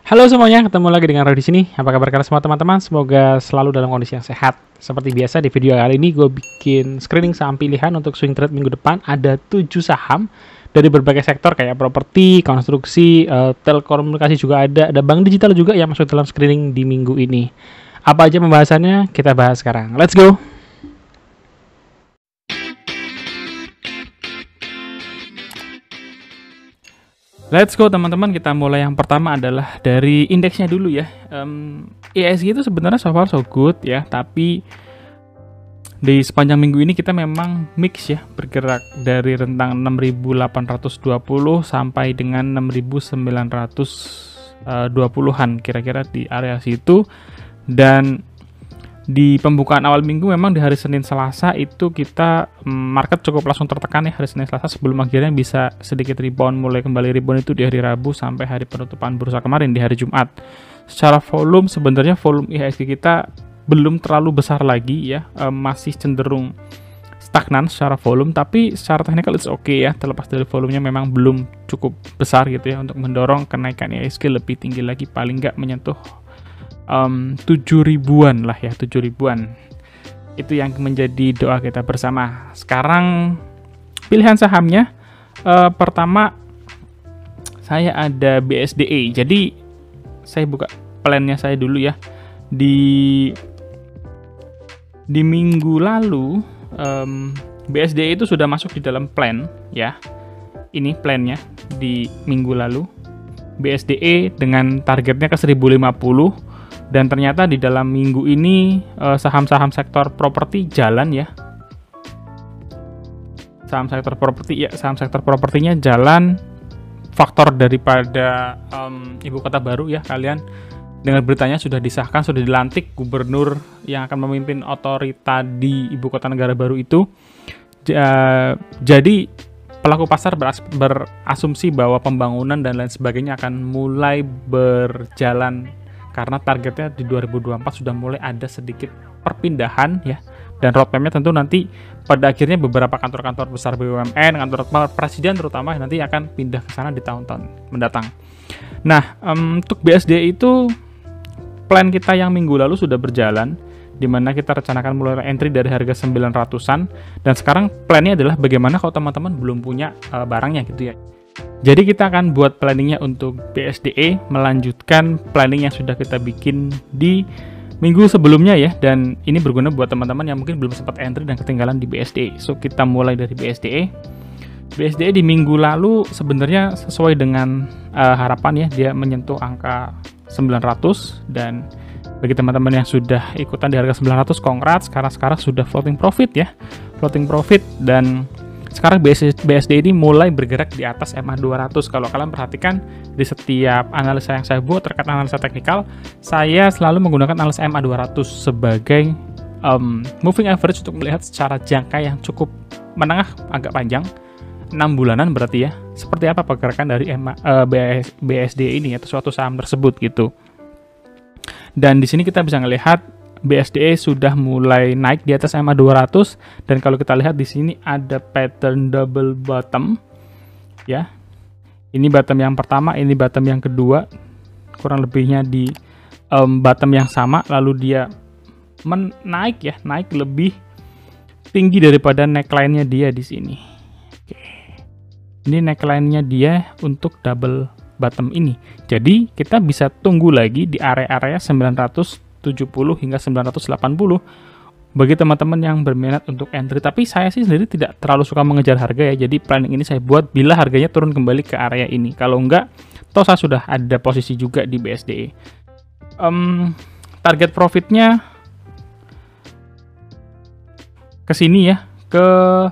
Halo semuanya, ketemu lagi dengan Roy di sini. Apa kabar kalian semua teman-teman? Semoga selalu dalam kondisi yang sehat. Seperti biasa di video kali ini gue bikin screening saham pilihan untuk swing trade minggu depan. Ada 7 saham dari berbagai sektor kayak properti, konstruksi, telekomunikasi juga ada bank digital juga yang masuk dalam screening di minggu ini. Apa aja pembahasannya? Kita bahas sekarang. Let's go! Let's go teman-teman, kita mulai yang pertama adalah dari indeksnya dulu ya. IHSG itu sebenarnya so far so good ya, tapi di sepanjang minggu ini kita memang mix ya, bergerak dari rentang 6.820 sampai dengan 6.920-an kira-kira di area situ. Dan di pembukaan awal minggu memang di hari Senin Selasa itu kita market cukup langsung tertekan ya hari Senin Selasa sebelum akhirnya bisa sedikit rebound, mulai kembali rebound itu di hari Rabu sampai hari penutupan bursa kemarin di hari Jumat. Secara volume sebenarnya volume IHSG kita belum terlalu besar lagi ya, masih cenderung stagnan secara volume, tapi secara technical it's okay ya, terlepas dari volumenya memang belum cukup besar gitu ya untuk mendorong kenaikan IHSG lebih tinggi lagi, paling nggak menyentuh 7.000-an lah ya, 7.000-an. Itu yang menjadi doa kita bersama. Sekarang pilihan sahamnya, pertama saya ada BSDE. Jadi saya buka plannya saya dulu ya. Di minggu lalu BSDE itu sudah masuk di dalam plan ya. Ini plannya di minggu lalu. BSDE dengan targetnya ke 1.050. Dan ternyata di dalam minggu ini saham-saham sektor properti jalan ya. Saham sektor propertinya jalan. Faktor daripada ibu kota baru ya, kalian dengar beritanya sudah disahkan, sudah dilantik gubernur yang akan memimpin otorita di ibu kota negara baru itu. Jadi pelaku pasar berasumsi bahwa pembangunan dan lain sebagainya akan mulai berjalan, karena targetnya di 2024 sudah mulai ada sedikit perpindahan ya, dan roadmapnya tentu nanti pada akhirnya beberapa kantor-kantor besar BUMN, kantor presiden terutama nanti akan pindah ke sana di tahun-tahun mendatang. Nah, untuk BSD itu plan kita yang minggu lalu sudah berjalan, di mana kita rencanakan mulai entry dari harga 900-an, dan sekarang plannya adalah bagaimana kalau teman-teman belum punya barangnya gitu ya. Jadi kita akan buat planningnya untuk BSDE, melanjutkan planning yang sudah kita bikin di minggu sebelumnya ya, dan ini berguna buat teman-teman yang mungkin belum sempat entry dan ketinggalan di BSDE. So kita mulai dari BSDE. BSDE di minggu lalu sebenarnya sesuai dengan harapan ya, dia menyentuh angka 900, dan bagi teman-teman yang sudah ikutan di harga 900, congrats, sekarang sudah floating profit ya, floating profit. Dan sekarang BSD ini mulai bergerak di atas MA 200. Kalau kalian perhatikan di setiap analisa yang saya buat terkait analisa teknikal, saya selalu menggunakan analisa MA 200 sebagai moving average untuk melihat secara jangka yang cukup menengah agak panjang, 6 bulanan berarti ya, seperti apa pergerakan dari BSD ini atau suatu saham tersebut gitu. Dan di sini kita bisa melihat BSDE sudah mulai naik di atas MA 200, dan kalau kita lihat di sini ada pattern double bottom ya. Ini bottom yang pertama, ini bottom yang kedua, kurang lebihnya di bottom yang sama, lalu dia naik ya, naik lebih tinggi daripada neckline-nya dia di sini. Oke. Ini neckline-nya dia untuk double bottom ini. Jadi kita bisa tunggu lagi di area-area 970 hingga 980 bagi teman-teman yang berminat untuk entry. Tapi saya sih sendiri tidak terlalu suka mengejar harga ya, jadi planning ini saya buat bila harganya turun kembali ke area ini. Kalau enggak, toh saya sudah ada posisi juga di BSDE. Target profitnya ke sini ya, ke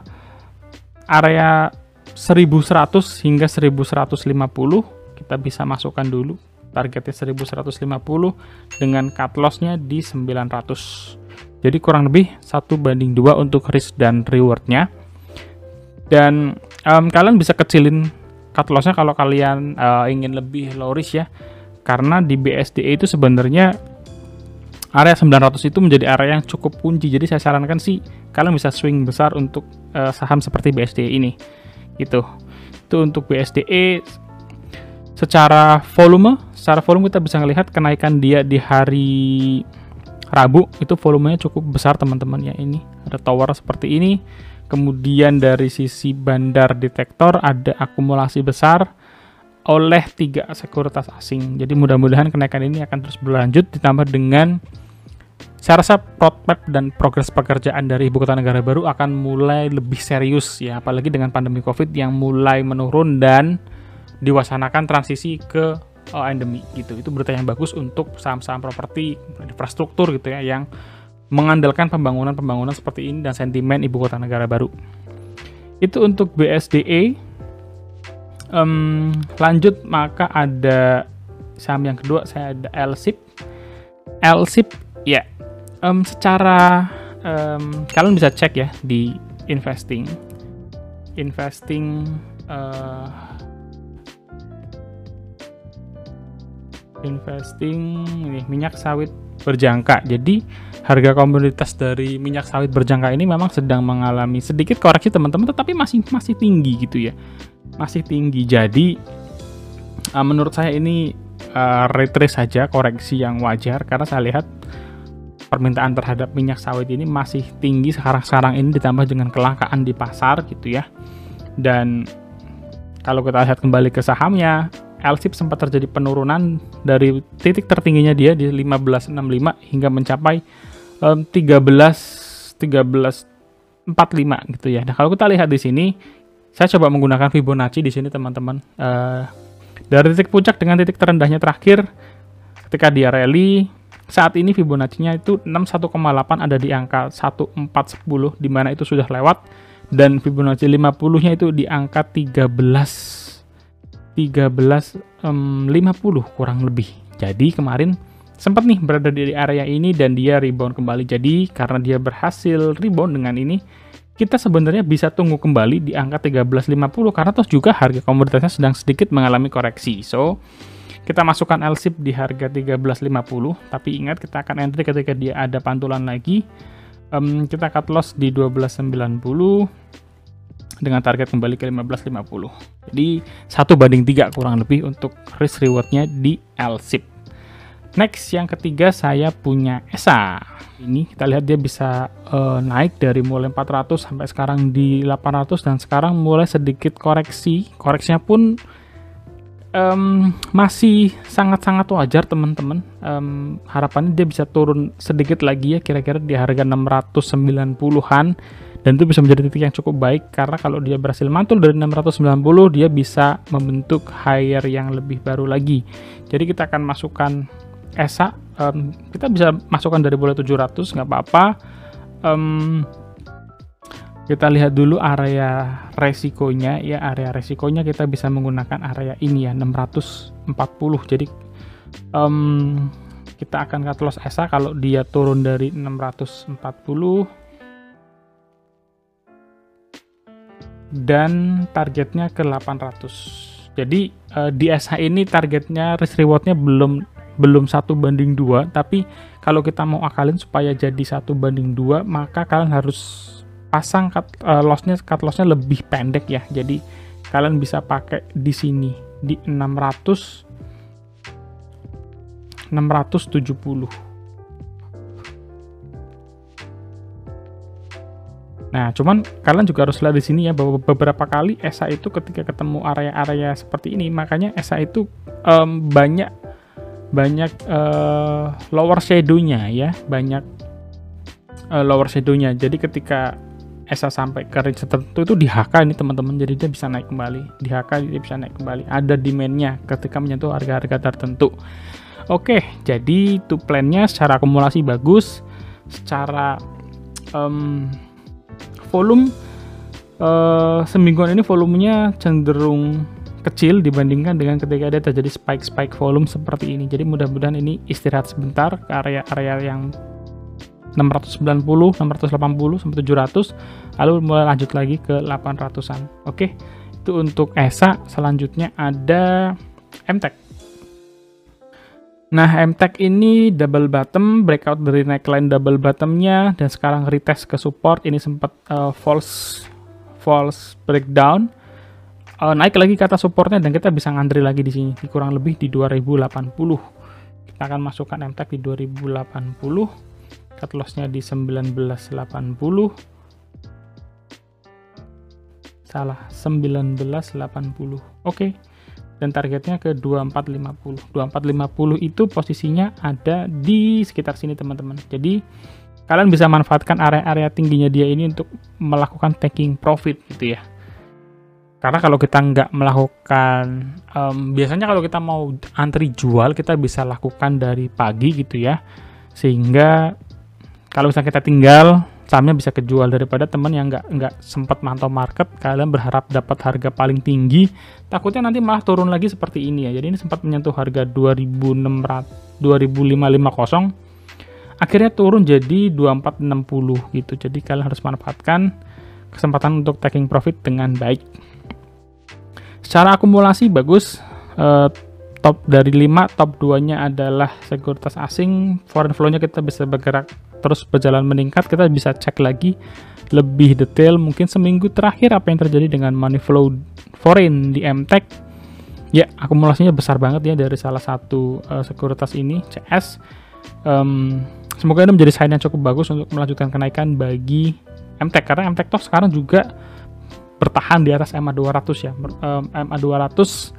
area 1100 hingga 1150 kita bisa masukkan dulu. Targetnya 1150 dengan cut loss-nya di 900. Jadi kurang lebih 1:2 untuk risk dan reward-nya. Dan kalian bisa kecilin cut loss-nya kalau kalian ingin lebih low risk ya. Karena di BSDE itu sebenarnya area 900 itu menjadi area yang cukup kunci. Jadi saya sarankan sih kalian bisa swing besar untuk saham seperti BSDE ini. Gitu. Itu untuk BSDE. secara volume kita bisa melihat kenaikan dia di hari Rabu itu volumenya cukup besar teman-teman ya. Ini ada tower seperti ini. Kemudian dari sisi bandar detektor ada akumulasi besar oleh 3 sekuritas asing. Jadi mudah-mudahan kenaikan ini akan terus berlanjut, ditambah dengan saya rasa roadmap dan progres pekerjaan dari Ibu Kota Negara Baru akan mulai lebih serius ya, apalagi dengan pandemi Covid yang mulai menurun dan diwacanakan transisi ke endemi gitu. Itu berita yang bagus untuk saham-saham properti infrastruktur gitu ya, yang mengandalkan pembangunan seperti ini dan sentimen Ibu Kota Negara Baru. Itu untuk BSDE. Lanjut, maka ada saham yang kedua, saya ada LSIP. LSIP ya, secara kalian bisa cek ya di investing ini minyak sawit berjangka. Jadi harga komoditas dari minyak sawit berjangka ini memang sedang mengalami sedikit koreksi teman-teman, tetapi masih tinggi gitu ya, masih tinggi. Jadi menurut saya ini retrace saja, koreksi yang wajar, karena saya lihat permintaan terhadap minyak sawit ini masih tinggi sekarang ini, ditambah dengan kelangkaan di pasar gitu ya. Dan kalau kita lihat kembali ke sahamnya, LSIP sempat terjadi penurunan dari titik tertingginya dia di 1565 hingga mencapai 1345 gitu ya. Nah, kalau kita lihat di sini, saya coba menggunakan Fibonacci di sini teman-teman. Dari titik puncak dengan titik terendahnya terakhir ketika dia rally, saat ini Fibonacci-nya itu 61,8 ada di angka 1410, di mana itu sudah lewat, dan Fibonacci 50-nya itu di angka 1350 kurang lebih. Jadi kemarin sempat nih berada di area ini dan dia rebound kembali. Jadi karena dia berhasil rebound dengan ini, kita sebenarnya bisa tunggu kembali di angka 1350, karena toh juga harga komoditasnya sedang sedikit mengalami koreksi. So kita masukkan LSIP di harga 1350, tapi ingat kita akan entry ketika dia ada pantulan lagi. Kita cut loss di 1290 dengan target kembali ke 1550. Jadi 1:3 kurang lebih untuk risk rewardnya di LSIP. Next, yang ketiga saya punya ESA. Ini kita lihat dia bisa naik dari mulai 400 sampai sekarang di 800, dan sekarang mulai sedikit koreksi. Koreksinya pun masih sangat-sangat wajar teman-teman. Harapannya dia bisa turun sedikit lagi ya, kira-kira di harga 690-an, dan itu bisa menjadi titik yang cukup baik, karena kalau dia berhasil mantul dari 690, dia bisa membentuk higher yang lebih baru lagi. Jadi kita akan masukkan ESA, kita bisa masukkan dari mulai 700, nggak apa-apa. Kita lihat dulu area resikonya ya, area resikonya kita bisa menggunakan area ini ya, 640. Jadi kita akan cut loss ESA kalau dia turun dari 640, dan targetnya ke 800. Jadi di ESA ini targetnya risk rewardnya belum 1:2, tapi kalau kita mau akalin supaya jadi 1:2, maka kalian harus pasang cut lossnya lebih pendek ya. Jadi kalian bisa pakai di sini di 670. Nah, cuman kalian juga harus lihat di sini ya, bahwa beberapa kali ESA itu ketika ketemu area-area seperti ini, makanya ESA itu banyak lower shadow-nya ya, banyak lower shadow-nya. Jadi ketika ESA sampai ke range tertentu itu di HK ini teman-teman, jadi dia bisa naik kembali. Di HK dia bisa naik kembali. Ada demand-nya ketika menyentuh harga-harga tertentu. Oke, jadi itu plan-nya secara akumulasi bagus, secara volume semingguan ini volumenya cenderung kecil dibandingkan dengan ketika ada terjadi spike volume seperti ini. Jadi mudah-mudahan ini istirahat sebentar ke area-area yang 690, 680 sampai 700, lalu mulai lanjut lagi ke 800-an. Oke, itu untuk ESA. Selanjutnya ada MTEK. Nah, MTEK ini double bottom, breakout dari neckline double bottomnya, dan sekarang retest ke support. Ini sempat false breakdown. naik lagi ke atas supportnya dan kita bisa ngantri lagi di sini, kurang lebih di 2080. Kita akan masukkan MTech di 2080, cut loss-nya di 1980. Salah, 1980. Oke. Dan targetnya ke 2450. 2450 itu posisinya ada di sekitar sini, teman-teman. Jadi kalian bisa manfaatkan area-area tingginya dia ini untuk melakukan taking profit gitu ya. Karena kalau kita nggak melakukan, biasanya kalau kita mau antri jual, kita bisa lakukan dari pagi gitu ya. Sehingga kalau misalnya kita tinggal, sahamnya bisa kejual, daripada teman yang nggak sempat mantau market, kalian berharap dapat harga paling tinggi, takutnya nanti malah turun lagi seperti ini ya. Jadi ini sempat menyentuh harga 2550, akhirnya turun jadi 2460 gitu. Jadi kalian harus manfaatkan kesempatan untuk taking profit dengan baik. Secara akumulasi bagus, top dari 5, top 2-nya adalah sekuritas asing. Foreign flow-nya kita bisa bergerak terus berjalan meningkat. Kita bisa cek lagi lebih detail mungkin seminggu terakhir apa yang terjadi dengan money flow foreign di MTech. Ya, akumulasinya besar banget ya dari salah satu sekuritas ini, CS. Semoga ini menjadi sign yang cukup bagus untuk melanjutkan kenaikan bagi MTech, karena MTech toh sekarang juga bertahan di atas MA200 ya. MA200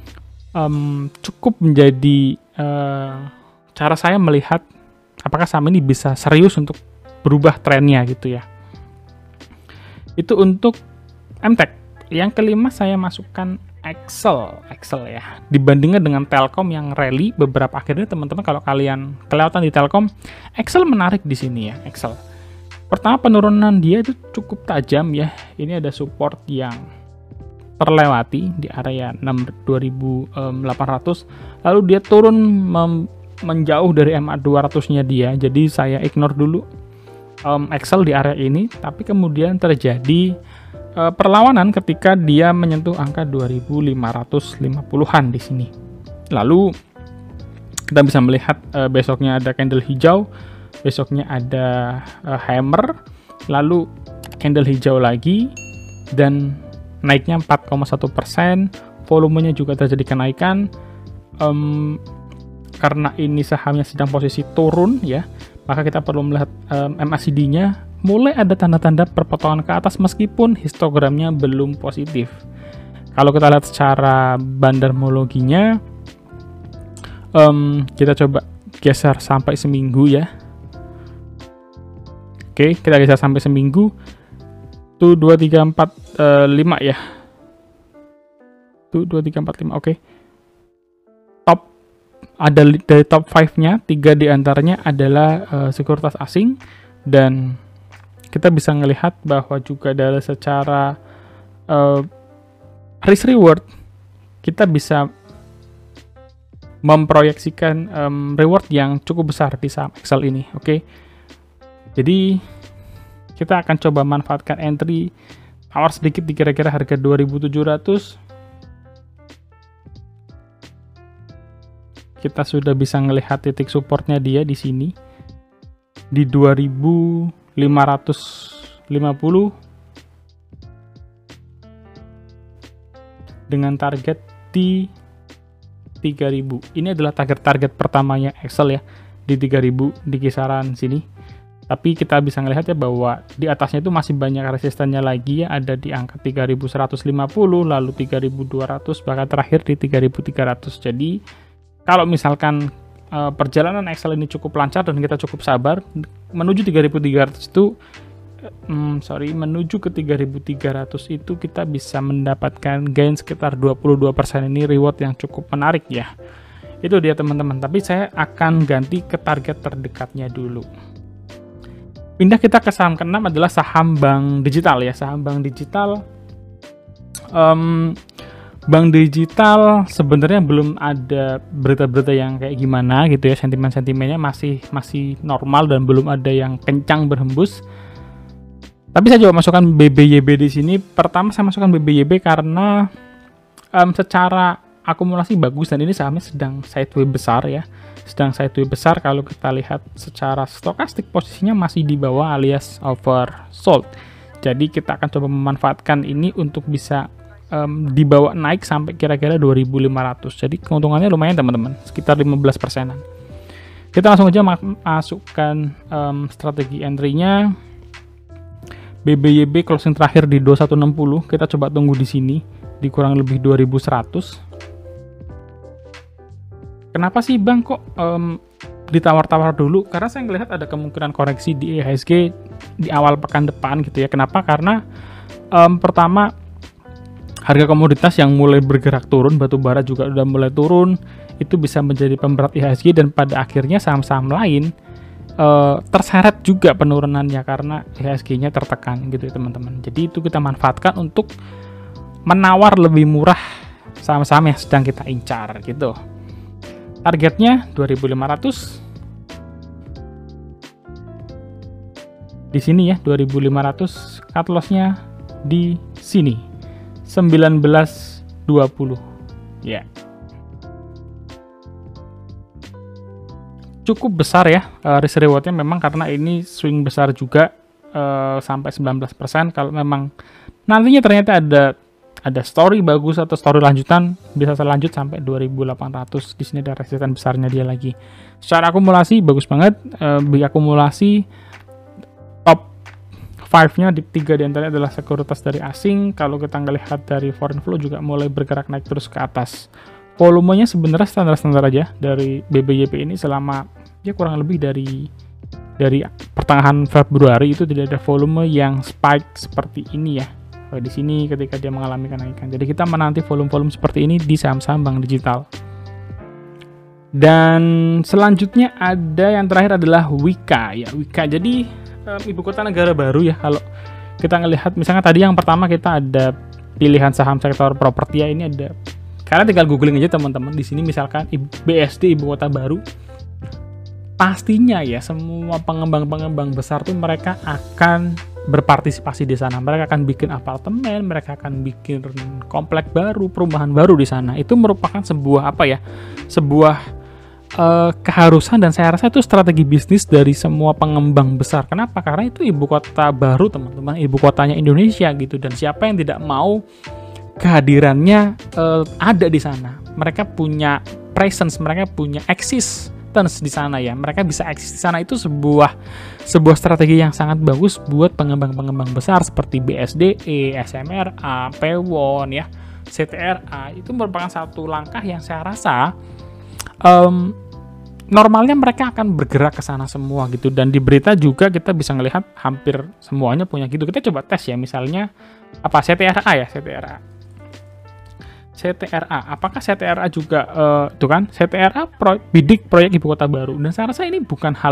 cukup menjadi cara saya melihat apakah saham ini bisa serius untuk berubah trennya gitu ya. Itu untuk MTech. Yang kelima saya masukkan Excel ya. Dibandingkan dengan Telkom yang rally beberapa akhirnya, teman-teman kalau kalian kelihatan di Telkom, Excel menarik di sini ya, Excel. Pertama, penurunan dia itu cukup tajam ya. Ini ada support yang terlewati di area 6.800, lalu dia turun menjauh dari MA200-nya dia. Jadi saya ignore dulu Excel di area ini, tapi kemudian terjadi perlawanan ketika dia menyentuh angka 2550-an di sini. Lalu kita bisa melihat besoknya ada candle hijau, besoknya ada hammer, lalu candle hijau lagi, dan naiknya 4,1%, volumenya juga terjadi kenaikan. Karena ini sahamnya sedang posisi turun ya, maka kita perlu melihat MACD-nya mulai ada tanda-tanda perpotongan ke atas meskipun histogramnya belum positif. Kalau kita lihat secara bandarmologinya, kita coba geser sampai seminggu ya. Oke, kita geser sampai seminggu. Tuh 2, 3, 4, 5 ya. Tuh 2, 3, 4, 5. Oke. Top ada dari top 5-nya, 3 diantaranya adalah sekuritas asing, dan kita bisa melihat bahwa juga dari secara risk reward kita bisa memproyeksikan reward yang cukup besar di saham Excel ini. Oke. Jadi kita akan coba manfaatkan entry tawar sedikit di kira-kira harga 2.700. Kita sudah bisa melihat titik supportnya dia di sini di 2.550 dengan target di 3.000. Ini adalah target pertamanya Excel ya, di 3.000 di kisaran sini. Tapi kita bisa melihat ya bahwa di atasnya itu masih banyak resistannya lagi ya, ada di angka 3.150, lalu 3.200, bahkan terakhir di 3.300. Jadi kalau misalkan perjalanan Excel ini cukup lancar dan kita cukup sabar, menuju 3.300 itu menuju ke 3.300 itu kita bisa mendapatkan gain sekitar 22%. Ini reward yang cukup menarik ya. Itu dia teman-teman, tapi saya akan ganti ke target terdekatnya dulu. Pindah kita ke saham ke-6 adalah saham bank digital ya. Saham bank digital, bank digital sebenarnya belum ada berita-berita yang kayak gimana gitu ya. Sentimen-sentimennya masih normal dan belum ada yang kencang berhembus. Tapi saya coba masukkan BBYB di sini. Pertama saya masukkan BBYB karena secara akumulasi bagus dan ini sahamnya sedang sideways besar ya. Sedang sideways besar. Kalau kita lihat secara stokastik posisinya masih di bawah alias oversold. Jadi kita akan coba memanfaatkan ini untuk bisa dibawa naik sampai kira-kira 2.500. Jadi keuntungannya lumayan teman-teman, sekitar 15%. Kita langsung aja masukkan strategi entry-nya. BBYB closing terakhir di 2160. Kita coba tunggu di sini di kurang lebih 2100. Kenapa sih Bang kok ditawar-tawar dulu? Karena saya melihat ada kemungkinan koreksi di IHSG di awal pekan depan gitu ya. Kenapa? Karena pertama, harga komoditas yang mulai bergerak turun, batu bara juga udah mulai turun, itu bisa menjadi pemberat IHSG, dan pada akhirnya saham-saham lain terseret juga penurunannya karena IHSG-nya tertekan gitu ya teman-teman. Jadi itu kita manfaatkan untuk menawar lebih murah saham-saham yang sedang kita incar gitu. Targetnya 2.500. Di sini ya 2.500, cut loss-nya di sini 19.20 ya. Cukup besar ya risk rewardnya memang, karena ini swing besar juga sampai 19%. Kalau memang nantinya ternyata ada story bagus atau story lanjutan, bisa selanjut sampai 2.800. Di sini ada resisten besarnya dia lagi. Secara akumulasi bagus banget. Bagi akumulasi top 5-nya di 3 diantaranya adalah sekuritas dari asing. Kalau kita ngelihat dari foreign flow juga mulai bergerak naik terus ke atas. Volumenya sebenarnya standar-standar aja dari BBYP ini selama ya kurang lebih dari pertengahan Februari itu tidak ada volume yang spike seperti ini ya. Di sini ketika dia mengalami kenaikan. Jadi kita menanti volume-volume seperti ini di saham-saham bank digital. Dan selanjutnya ada yang terakhir adalah Wika ya. Wika jadi ibu kota negara baru ya. Kalau kita ngelihat misalnya tadi yang pertama kita ada pilihan saham sektor properti ya, ini ada. Kalian tinggal googling aja teman-teman. Di sini misalkan BSD ibu kota baru. Pastinya ya semua pengembang-pengembang besar tuh mereka akan berpartisipasi di sana. Mereka akan bikin apartemen, mereka akan bikin komplek baru, perumahan baru di sana. Itu merupakan sebuah apa ya? Sebuah keharusan, dan saya rasa itu strategi bisnis dari semua pengembang besar. Kenapa? Karena itu ibu kota baru teman-teman, ibu kotanya Indonesia gitu, dan siapa yang tidak mau kehadirannya ada di sana. Mereka punya presence, mereka punya existence di sana ya. Mereka bisa eksis di sana, itu sebuah strategi yang sangat bagus buat pengembang-pengembang besar seperti BSDE, SMRA, Pewon ya, CTRA. Itu merupakan satu langkah yang saya rasa normalnya mereka akan bergerak ke sana semua gitu. Dan di berita juga kita bisa melihat hampir semuanya punya gitu. Kita coba tes ya, misalnya apa CTRA ya, CTRA, apakah CTRA juga tuh kan CTRA bidik proyek ibu kota baru, dan saya rasa ini bukan hal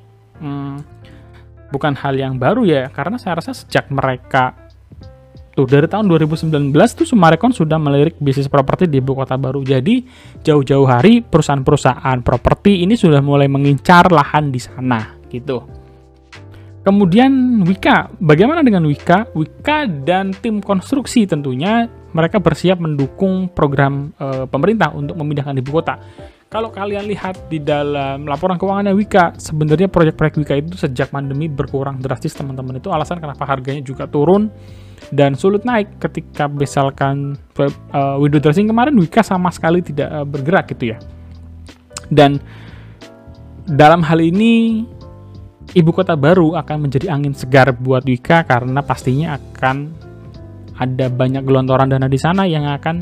yang baru ya, karena saya rasa sejak mereka tuh dari tahun 2019 tuh Summarecon sudah melirik bisnis properti di ibu kota baru. Jadi jauh-jauh hari perusahaan-perusahaan properti ini sudah mulai mengincar lahan di sana gitu. Kemudian Wika, bagaimana dengan Wika? Wika dan tim konstruksi tentunya mereka bersiap mendukung program pemerintah untuk memindahkan ibu kota. Kalau kalian lihat di dalam laporan keuangannya Wika, sebenarnya proyek-proyek Wika itu sejak pandemi berkurang drastis teman-teman. Itu alasan kenapa harganya juga turun dan sulit naik. Ketika misalkan window dressing kemarin, Wika sama sekali tidak bergerak gitu ya. Dan dalam hal ini ibu kota baru akan menjadi angin segar buat Wika, karena pastinya akan ada banyak gelontoran dana di sana yang akan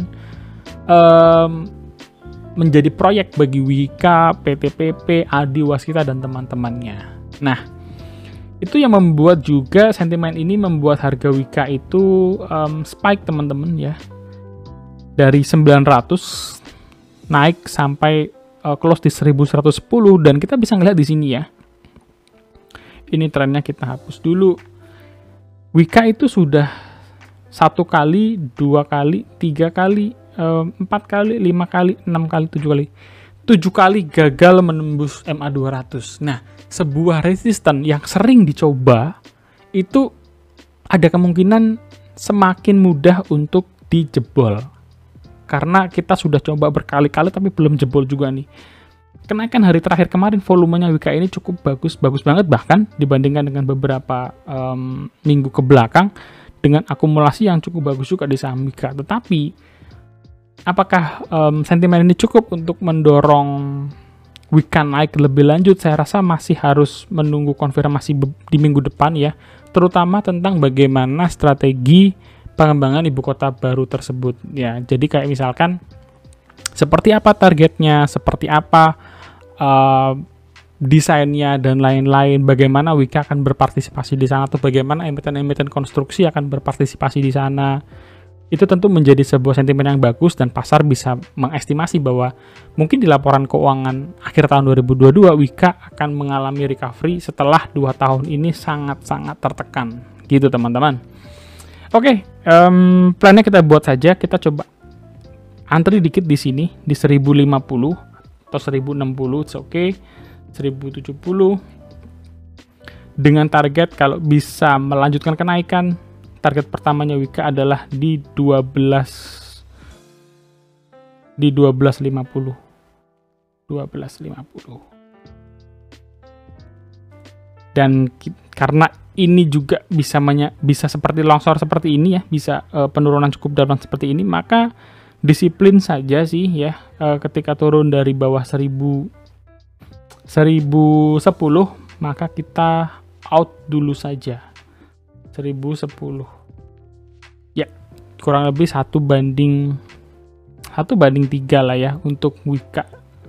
menjadi proyek bagi Wika, PTPP, Adi Waskita, dan teman-temannya. Nah, itu yang membuat juga sentimen ini membuat harga Wika itu spike teman-teman ya. Dari 900 naik sampai close di 1110, dan kita bisa ngelihat di sini ya. Ini trennya kita hapus dulu. Wika itu sudah 1 kali, 2 kali, 3 kali, 4 kali, 5 kali, 6 kali, 7 kali. 7 kali gagal menembus MA 200. Nah, sebuah resisten yang sering dicoba itu ada kemungkinan semakin mudah untuk dijebol. Karena kita sudah coba berkali-kali tapi belum jebol juga nih. Kenaikan hari terakhir kemarin volumenya Wika ini cukup bagus banget, bahkan dibandingkan dengan beberapa minggu ke belakang. dengan akumulasi yang cukup bagus juga di saham Wika. Tetapi apakah sentimen ini cukup untuk mendorong Wika naik lebih lanjut? Saya rasa masih harus menunggu konfirmasi di minggu depan ya, terutama tentang bagaimana strategi pengembangan ibu kota baru tersebut ya. Jadi kayak misalkan seperti apa targetnya, seperti apa desainnya dan lain-lain, bagaimana Wika akan berpartisipasi di sana, atau bagaimana emiten-emiten konstruksi akan berpartisipasi di sana. Itu tentu menjadi sebuah sentimen yang bagus dan pasar bisa mengestimasi bahwa mungkin di laporan keuangan akhir tahun 2022 Wika akan mengalami recovery setelah 2 tahun ini sangat-sangat tertekan gitu teman-teman. Oke, plannya kita buat saja, kita coba antri dikit di sini di 1050 atau 1060, it's okay. 1070 dengan target kalau bisa melanjutkan kenaikan, target pertamanya Wika adalah di 1250 dan karena ini juga bisa seperti longsor seperti ini ya, bisa penurunan cukup dalam seperti ini, maka disiplin saja sih ya, ketika turun dari bawah 1010 maka kita out dulu saja 1010 ya, kurang lebih 1 banding 3 lah ya untuk Wika.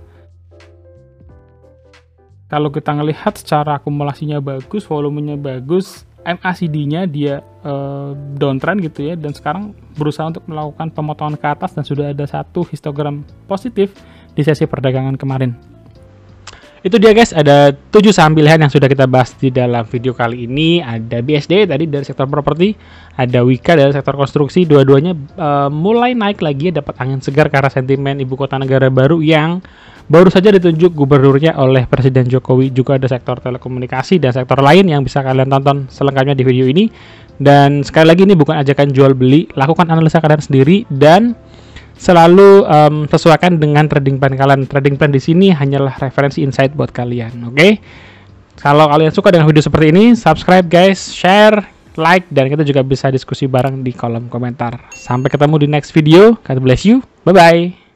Kalau kita ngelihat secara akumulasinya bagus, volumenya bagus, MACD-nya dia downtrend gitu ya, dan sekarang berusaha untuk melakukan pemotongan ke atas dan sudah ada 1 histogram positif di sesi perdagangan kemarin. Itu dia guys, ada 7 saham pilihan yang sudah kita bahas di dalam video kali ini. Ada BSD tadi dari sektor properti, ada Wika dari sektor konstruksi. Dua-duanya mulai naik lagi, dapat angin segar karena sentimen ibu kota negara baru yang baru saja ditunjuk gubernurnya oleh Presiden Jokowi. Juga ada sektor telekomunikasi dan sektor lain yang bisa kalian tonton selengkapnya di video ini. Dan sekali lagi ini bukan ajakan jual beli, lakukan analisa kalian sendiri dan selalu sesuaikan dengan trading plan kalian. Trading plan di sini hanyalah referensi insight buat kalian, oke? Kalau kalian suka dengan video seperti ini, subscribe guys, share, like, dan kita juga bisa diskusi bareng di kolom komentar. Sampai ketemu di next video. God bless you. Bye-bye.